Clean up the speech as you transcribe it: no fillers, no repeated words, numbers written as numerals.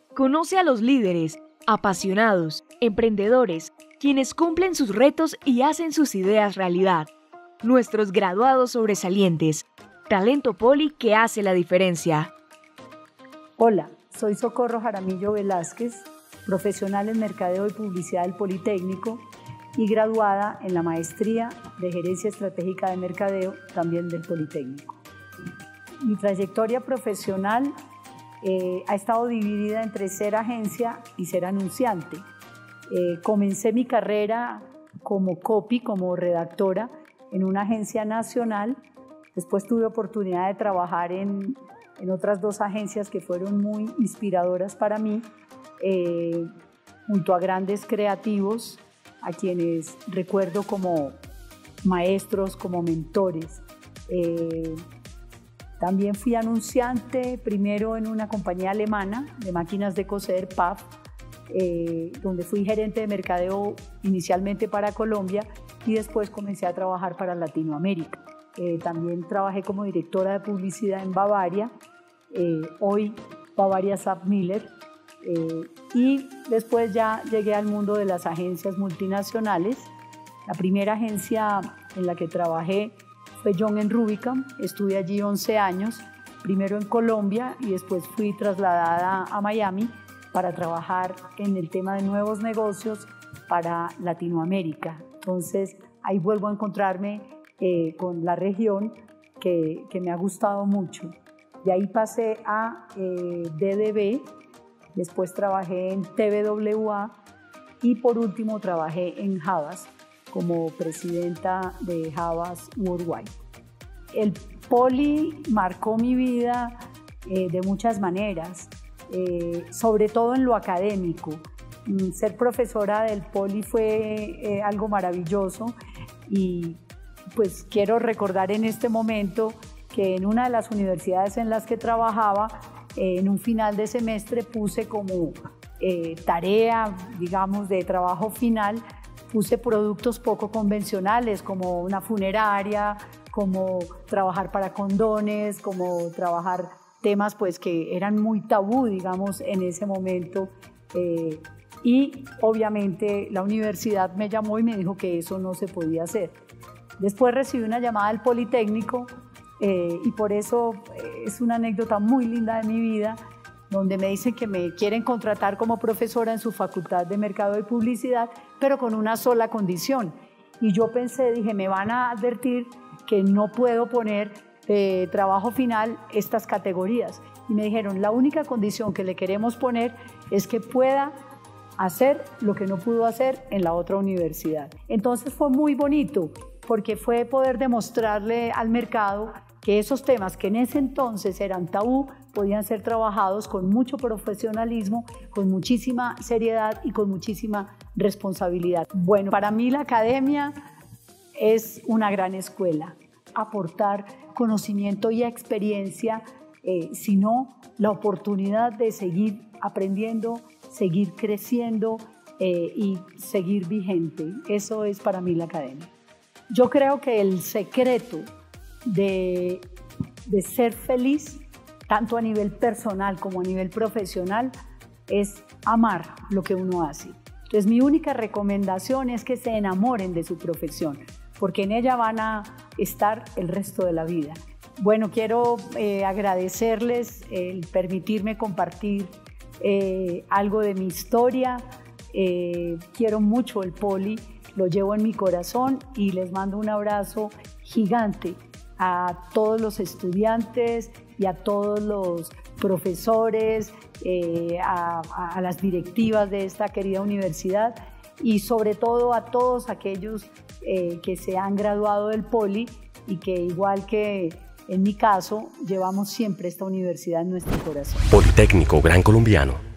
Conoce a los líderes, apasionados, emprendedores, quienes cumplen sus retos y hacen sus ideas realidad. Nuestros graduados sobresalientes. Talento Poli que hace la diferencia. Hola, soy Socorro Jaramillo Velázquez, profesional en Mercadeo y Publicidad del Politécnico y graduada en la Maestría de Gerencia Estratégica de Mercadeo, también del Politécnico. Mi trayectoria profesional ha estado dividida entre ser agencia y ser anunciante. Comencé mi carrera como copy, como redactora, en una agencia nacional. Después tuve oportunidad de trabajar en otras dos agencias que fueron muy inspiradoras para mí, junto a grandes creativos, a quienes recuerdo como maestros, como mentores. También fui anunciante, primero en una compañía alemana de máquinas de coser, PAF, donde fui gerente de mercadeo inicialmente para Colombia y después comencé a trabajar para Latinoamérica. También trabajé como directora de publicidad en Bavaria, hoy Bavaria SAP-Miller, y después ya llegué al mundo de las agencias multinacionales. La primera agencia en la que trabajé fue John Rubicam, estuve allí 11 años, primero en Colombia y después fui trasladada a Miami para trabajar en el tema de nuevos negocios para Latinoamérica. Entonces ahí vuelvo a encontrarme con la región que me ha gustado mucho. De ahí pasé a DDB, después trabajé en TBWA y por último trabajé en Havas como presidenta de Havas Worldwide. El Poli marcó mi vida de muchas maneras, sobre todo en lo académico. Ser profesora del Poli fue algo maravilloso y pues quiero recordar en este momento que en una de las universidades en las que trabajaba, en un final de semestre puse como tarea, digamos, de trabajo final, puse productos poco convencionales como una funeraria, como trabajar para condones, como trabajar temas pues que eran muy tabú, digamos, en ese momento. Y obviamente la universidad me llamó y me dijo que eso no se podía hacer. Después recibí una llamada del Politécnico y por eso es una anécdota muy linda de mi vida, donde me dicen que me quieren contratar como profesora en su facultad de Mercado y Publicidad, pero con una sola condición. Y yo pensé, dije, me van a advertir que no puedo poner trabajo final estas categorías. Y me dijeron, la única condición que le queremos poner es que pueda hacer lo que no pudo hacer en la otra universidad. Entonces fue muy bonito, porque fue poder demostrarle al mercado que esos temas que en ese entonces eran tabú podían ser trabajados con mucho profesionalismo, con muchísima seriedad y con muchísima responsabilidad. Bueno, para mí la academia es una gran escuela, aportar conocimiento y experiencia, sino la oportunidad de seguir aprendiendo, seguir creciendo y seguir vigente. Eso es para mí la academia. Yo creo que el secreto de ser feliz, tanto a nivel personal como a nivel profesional, es amar lo que uno hace. Entonces mi única recomendación es que se enamoren de su profesión, porque en ella van a estar el resto de la vida. Bueno, quiero agradecerles el permitirme compartir algo de mi historia. Quiero mucho el Poli, lo llevo en mi corazón y les mando un abrazo gigante a todos los estudiantes y a todos los profesores, a las directivas de esta querida universidad y sobre todo a todos aquellos que se han graduado del Poli y que igual que en mi caso llevamos siempre esta universidad en nuestro corazón. Politécnico Gran Colombiano.